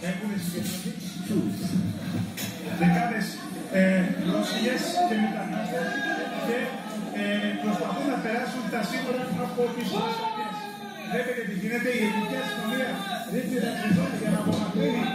έχουν συγκεντρωθεί δεκάδες πρόσφυγες και μετανάστες και προσπαθούν να περάσουν τα σύνορα από τις αστυνομίες. Βλέπετε τι γίνεται, η ελληνική αστυνομία ρίχνει ραχιστών για να απομακρύνει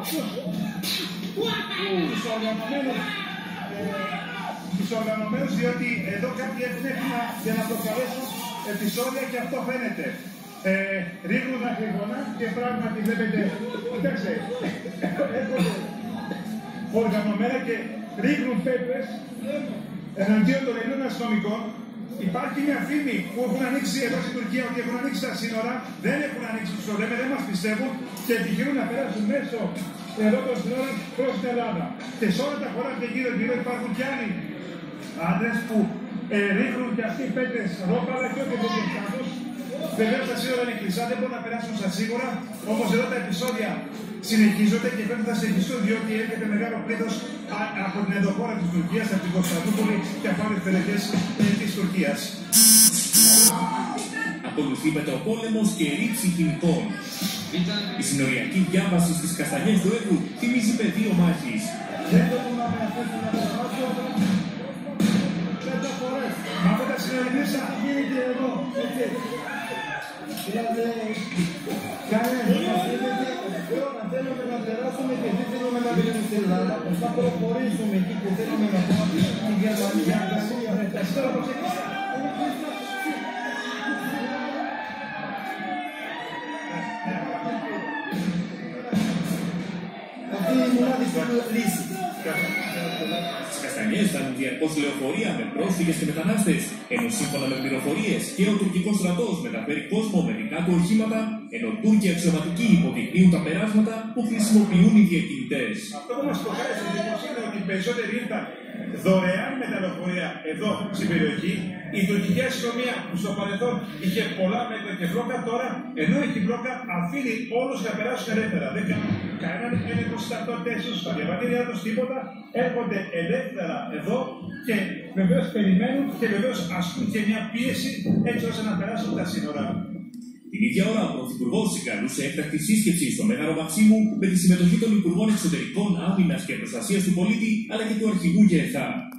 τους οργανωμένους, διότι εδώ κάποιοι έχουν έτοιμα για να προκαλέσουν επεισόδια και αυτό φαίνεται. Ρίχνουν δαχτυλικά και πράγματι βλέπετε, κοιτάξτε, έρχονται οργανωμένα και ρίχνουν πέτρες εναντίον των Ελλήνων αστυνομικών. Υπάρχει μια φήμη που έχουν ανοίξει εδώ στην Τουρκία ότι έχουν ανοίξει τα σύνορα, δεν έχουν ανοίξει τους λέμε, δεν μας πιστεύουν και επιχειρούν να περάσουν μέσω εδώ των σύνορων προς την Ελλάδα. Και σε όλα τα χωράκια γύρω υπάρχουν κι άλλοι άντρες που ρίχνουν και αυτοί πέτρες ρόπαλα και ό,τι δεν. Βεβαίως τα σύνορα είναι κλειστά, δεν μπορούν να περάσουν στα σίγουρα, όμως εδώ τα επεισόδια συνεχίζονται και πρέπει να συνεχιστούν διότι έρχεται μεγάλο πλήθος από την ενδοχώρα της Τουρκίας, από την Κωνσταντινούπολη και από άλλες περιοχές της Τουρκίας. Ακολουθεί μετροπόλεμος και ρήψη χημικών. Η συνοριακή διάβαση στις καστανιές του Εύρου θυμίζει πεδίο μάχης. Δεν το μπορούμε να αφήσουμε να περάσουμε. Μα από τα συνοριακά γίνεται εδώ, έτσι. Δηλαδή, θέλουμε να περάσουμε και δεν θέλουμε να μείνουμε στην Ελλάδα. Θα προχωρήσουμε εκεί και θέλουμε να πάμε στη Γερμανία, Γαλλία, αυτή είναι η μοναδική λύση. Στις καστανιές φτάνουν διαρκώς λεωφορεία με πρόσφυγες και μετανάστες, ενώ σύμφωνα με πληροφορίες και ο τουρκικός στρατός μεταφέρει κόσμο με δικά του οχήματα, ενώ Τούρκοι αξιωματικοί υποδεικνύουν τα περάσματα που χρησιμοποιούν οι διακινητές. Αυτό που μας προκάλεσε εντύπωση είναι ότι οι περισσότεροι ήρθαν δωρεάν με τα λεωφορεία εδώ στην περιοχή. Η τουρκική αστυνομία που στο παρελθόν είχε πολλά μέτρα και μπλόκα, τώρα ενώ έχει μπλόκα αφήνει όλους να περάσουν ελεύθερα. Δεν κάνουν κανέναν έλεγχο στις ταυτότητες τους, στα διαβατήριά τους, τίποτα. Έρχονται ελεύθερα εδώ και βεβαίως περιμένουν και βεβαίως ασκούν και μια πίεση έτσι ώστε να περάσουν τα σύνορα. Την ίδια ώρα, ο Πρωθυπουργός συγκαλούσε έκτακτη σύσκεψη στο Μέγαρο Μαξίμου με τη συμμετοχή των Υπουργών Εξωτερικών, Άμυνας και Προστασίας του Πολίτη αλλά και του Αρχηγού ΓΕΘΑ.